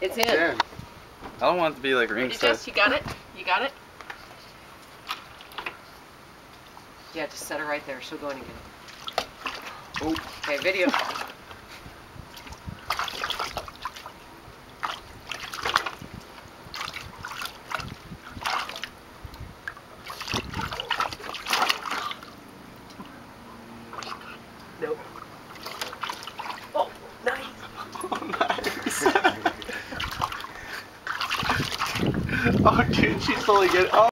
It's in. I don't want it to be like ring Jess, you got it? You got it? Yeah, just set her right there. She'll go in and get it. Oh. Okay, video. Nope. Oh, nice. Oh, nice. Oh, dude, she's totally good. Oh.